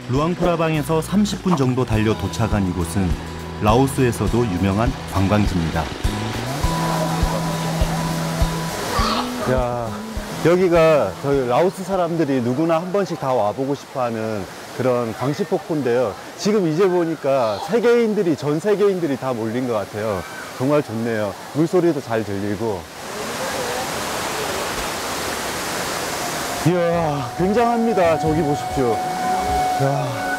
루앙프라방에서 30분 정도 달려 도착한 이곳은 라오스에서도 유명한 관광지입니다. 야, 여기가 저희 라오스 사람들이 누구나 한 번씩 다 와보고 싶어하는 그런 광시폭포인데요. 지금 이제 보니까 전 세계인들이 다 몰린 것 같아요. 정말 좋네요. 물소리도 잘 들리고. 이야, 굉장합니다. 저기 보십시오. 이야.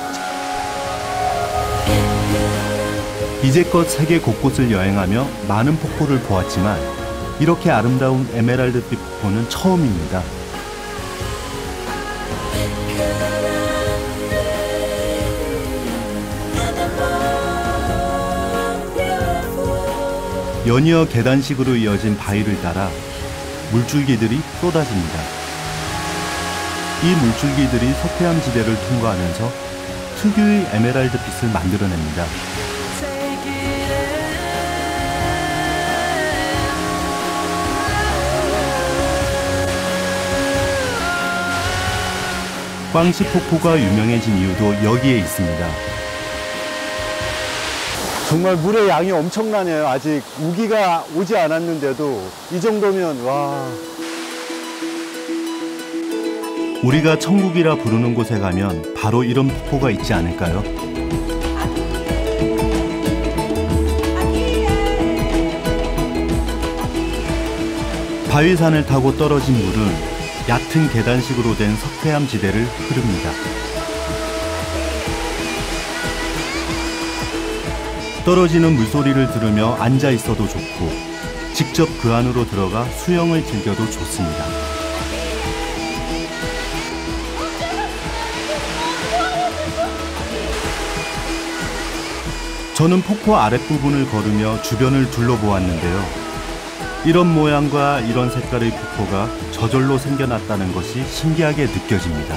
이제껏 세계 곳곳을 여행하며 많은 폭포를 보았지만 이렇게 아름다운 에메랄드빛 폭포는 처음입니다. 연이어 계단식으로 이어진 바위를 따라 물줄기들이 쏟아집니다. 이 물줄기들이 석회암 지대를 통과하면서 특유의 에메랄드빛을 만들어냅니다. 광시폭포가 유명해진 이유도 여기에 있습니다. 정말 물의 양이 엄청나네요. 아직 우기가 오지 않았는데도 이 정도면 와. 우리가 천국이라 부르는 곳에 가면 바로 이런 폭포가 있지 않을까요? 바위산을 타고 떨어진 물은 얕은 계단식으로 된 석회암 지대를 흐릅니다. 떨어지는 물소리를 들으며 앉아 있어도 좋고 직접 그 안으로 들어가 수영을 즐겨도 좋습니다. 저는 폭포 아랫부분을 걸으며 주변을 둘러보았는데요. 이런 모양과 이런 색깔의 폭포가 저절로 생겨났다는 것이 신기하게 느껴집니다.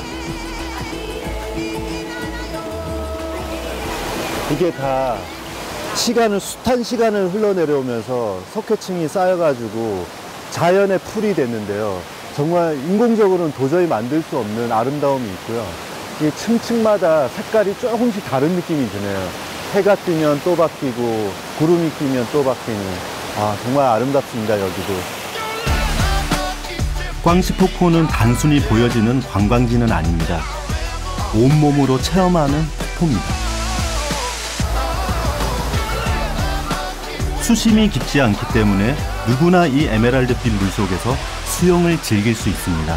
이게 다 숱한 시간을 흘러내려오면서 석회층이 쌓여가지고 자연의 풀이 됐는데요. 정말 인공적으로는 도저히 만들 수 없는 아름다움이 있고요. 이 층층마다 색깔이 조금씩 다른 느낌이 드네요. 해가 뜨면 또 바뀌고 구름이 끼면 또 바뀌는. 아, 정말 아름답습니다. 여기도. 광시폭포는 단순히 보여지는 관광지는 아닙니다. 온몸으로 체험하는 폭포입니다. 수심이 깊지 않기 때문에 누구나 이 에메랄드빛 물속에서 수영을 즐길 수 있습니다.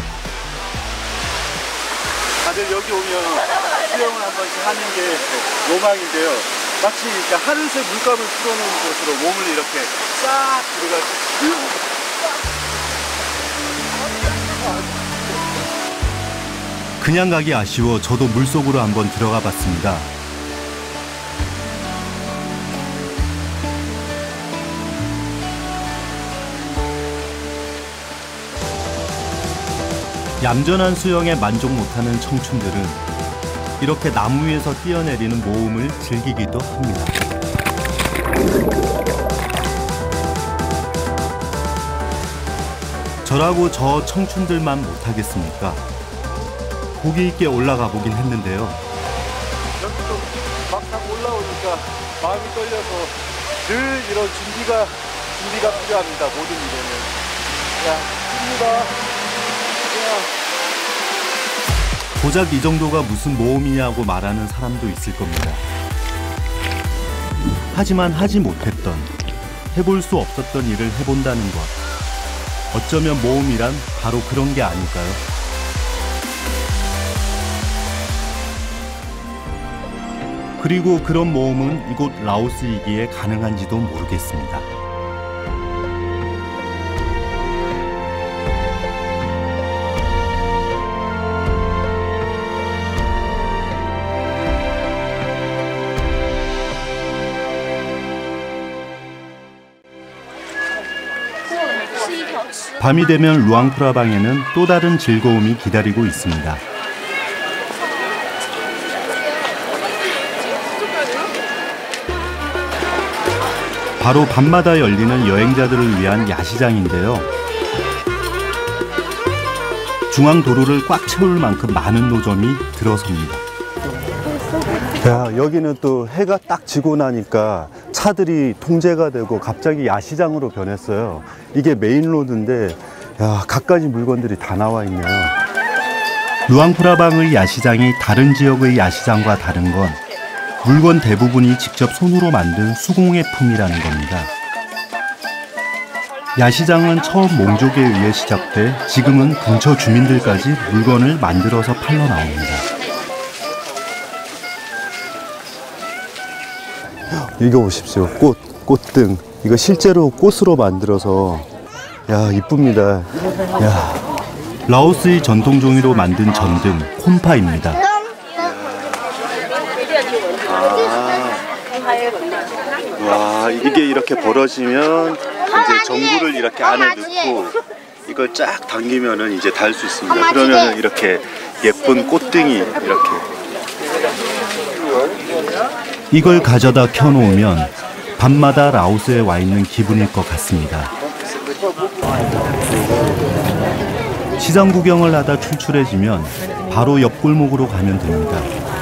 다들 여기 오면 수영을 한 번씩 하는 게 로망인데요. 마치 하늘색 물감을 풀어놓은 곳으로 몸을 이렇게 싹 들어가서 그냥 가기 아쉬워 저도 물속으로 한번 들어가 봤습니다. 얌전한 수영에 만족 못하는 청춘들은 이렇게 나무 위에서 뛰어내리는 모험을 즐기기도 합니다. 저라고 저 청춘들만 못하겠습니까? 보기 있게 올라가 보긴 했는데요. 여기 좀 막상 올라오니까 마음이 떨려서 늘 이런 준비가 필요합니다. 모든 일에는. 자, 듭니다. 고작 이 정도가 무슨 모험이냐고 말하는 사람도 있을 겁니다. 하지만 하지 못했던, 해볼 수 없었던 일을 해본다는 것. 어쩌면 모험이란 바로 그런 게 아닐까요? 그리고 그런 모험은 이곳 라오스이기에 가능한지도 모르겠습니다. 밤이 되면 루앙프라방에는 또 다른 즐거움이 기다리고 있습니다. 바로 밤마다 열리는 여행자들을 위한 야시장인데요. 중앙 도로를 꽉 채울 만큼 많은 노점이 들어섭니다. 야, 여기는 또 해가 딱 지고 나니까 차들이 통제가 되고 갑자기 야시장으로 변했어요. 이게 메인로드인데 야, 갖가지 물건들이 다 나와 있네요. 루앙프라방의 야시장이 다른 지역의 야시장과 다른 건 물건 대부분이 직접 손으로 만든 수공예 품이라는 겁니다. 야시장은 처음 몽족에 의해 시작돼 지금은 근처 주민들까지 물건을 만들어서 팔러 나옵니다. 이거 보십시오. 꽃등. 이거 실제로 꽃으로 만들어서 야, 이쁩니다. 야, 라오스의 전통 종이로 만든 전등, 콤파입니다. 와, 이게 이렇게 벌어지면 이제 전구를 이렇게 안에 넣고 이걸 쫙 당기면은 이제 달 수 있습니다. 그러면 이렇게 예쁜 꽃등이 이렇게. 이걸 가져다 켜놓으면 밤마다 라오스에 와 있는 기분일 것 같습니다. 시장 구경을 하다 출출해지면 바로 옆 골목으로 가면 됩니다.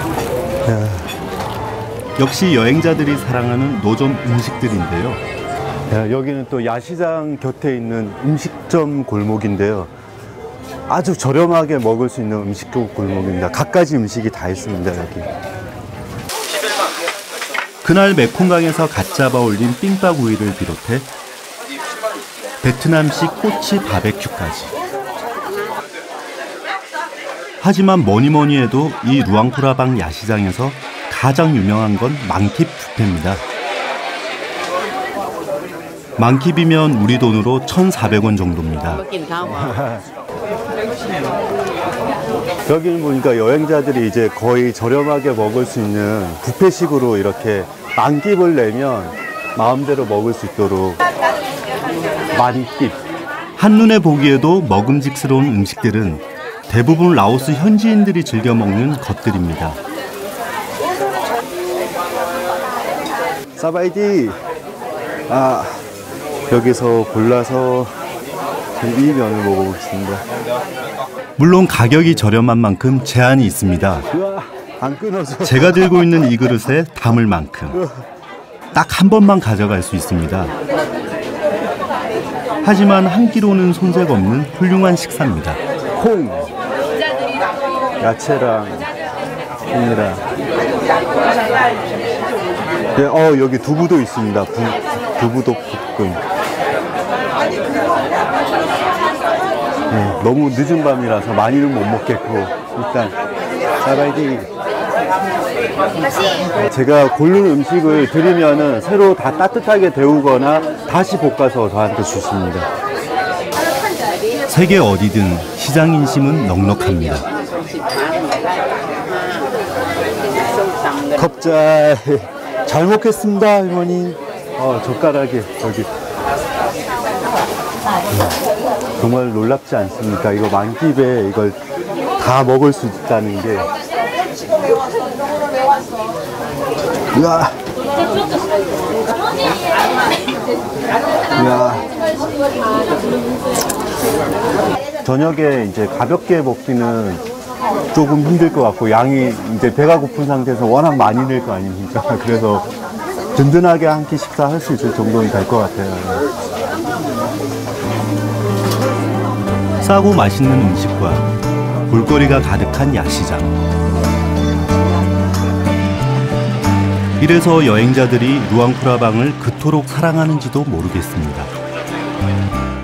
역시 여행자들이 사랑하는 노점 음식들인데요. 야, 여기는 또 야시장 곁에 있는 음식점 골목인데요. 아주 저렴하게 먹을 수 있는 음식점 골목입니다. 갖가지 음식이 다 있습니다, 여기. 그날 메콩강에서 갓 잡아 올린 삥빠구이를 비롯해 베트남식 꼬치 바베큐까지. 하지만 뭐니뭐니 해도 이 루앙프라방 야시장에서 가장 유명한 건 망킵 뷔페입니다. 망킵이면 우리 돈으로 1,400원 정도입니다. 여기는 보니까 여행자들이 이제 거의 저렴하게 먹을 수 있는 뷔페식으로 이렇게 만킵을 내면 마음대로 먹을 수 있도록 만킵. 한눈에 보기에도 먹음직스러운 음식들은 대부분 라오스 현지인들이 즐겨 먹는 것들입니다. 사바이디. 아, 여기서 골라서 이 면을 먹어보겠습니다. 물론 가격이 저렴한 만큼 제한이 있습니다. 우와, 안 끊어져. 제가 들고 있는 이 그릇에 담을 만큼 딱 한 번만 가져갈 수 있습니다. 하지만 한 끼로는 손색 없는 훌륭한 식사입니다. 콩, 야채랑 콩이랑. 네, 여기 두부도 있습니다. 두부도 볶음. 네, 너무 늦은 밤이라서 많이는 못 먹겠고 일단 사바이디. 제가 고른 음식을 드리면은 새로 다 따뜻하게 데우거나 다시 볶아서 저한테 주십니다. 세계 어디든 시장 인심은 넉넉합니다. 컵잘 잘 먹겠습니다, 할머니. 젓가락에 여기. 정말 놀랍지 않습니까? 이거 만킵에 이걸 다 먹을 수 있다는 게. 이야. 이야. 저녁에 이제 가볍게 먹기는 조금 힘들 것 같고, 양이 이제 배가 고픈 상태에서 워낙 많이 낼 거 아닙니까? 그래서 든든하게 한 끼 식사할 수 있을 정도는 될 것 같아요. 싸고 맛있는 음식과 볼거리가 가득한 야시장. 이래서 여행자들이 루앙프라방을 그토록 사랑하는지도 모르겠습니다.